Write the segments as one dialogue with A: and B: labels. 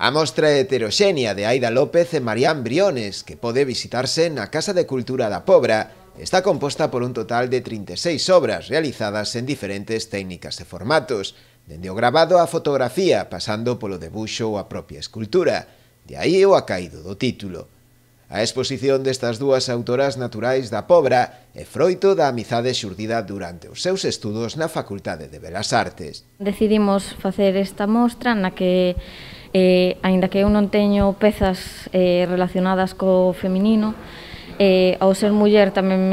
A: A mostra heteroxénea de Aida López e Marián Briones, que pode visitarse na Casa de Cultura da Pobra, está composta por un total de 36 obras realizadas en diferentes técnicas e formatos, dende o grabado á fotografía, pasando polo debuxo ou a propia escultura. De aí o acaído do título. A exposición destas dúas autoras naturais da Pobra é froito da amizade xurdida durante os seus estudos na Facultade de Belas Artes.
B: Decidimos facer esta mostra na que, aínda que eu non teño pezas relacionadas co feminino, ao ser muller tamén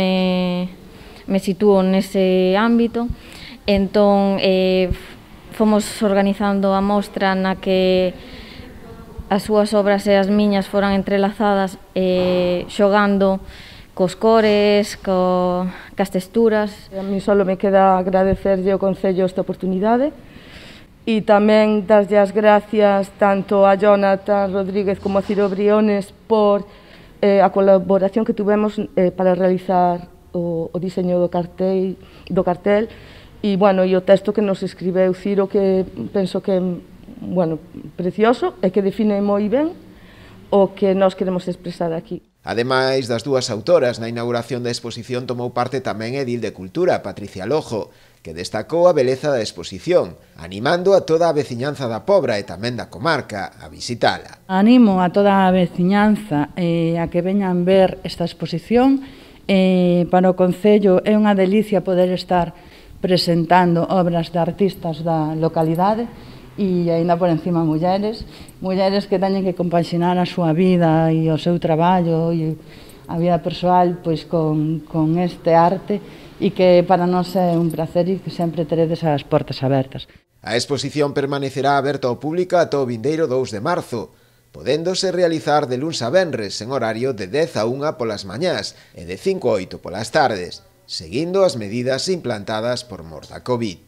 B: me sitúo nese ámbito. Entón, fomos organizando a mostra na que as súas obras e as miñas foran entrelazadas, xogando cos cores, cas texturas.
C: A mí só me queda agradecerlle ao Concello esta oportunidade e tamén darlle as gracias tanto a Jonathan Rodríguez como a Ciro Briones por a colaboración que tuvemos para realizar o diseño do cartel e, bueno, e o texto que nos escribeu Ciro, que penso que precioso e que define moi ben o que nós queremos expresar aquí.
A: Ademais das dúas autoras, na inauguración da exposición tomou parte tamén a edil de Cultura, Patricia Lojo, que destacou a beleza da exposición, animando a toda a veciñanza da Pobra e tamén da comarca a visitala.
D: Animo a toda a veciñanza a que veñan ver esta exposición. Para o Concello é unha delicia poder estar presentando obras de artistas da localidade e aínda por encima mulleres que teñen que compaxinar a súa vida e o seu traballo e a vida persoal pois con este arte, e que para nós é un placer e que sempre teredes as portas abertas.
A: A exposición permanecerá aberta ao público ata o vindeiro 2 de marzo, podéndose realizar de luns a venres en horario de 10 a 1 polas mañás e de 5 a 8 polas tardes, seguindo as medidas implantadas por mor da COVID.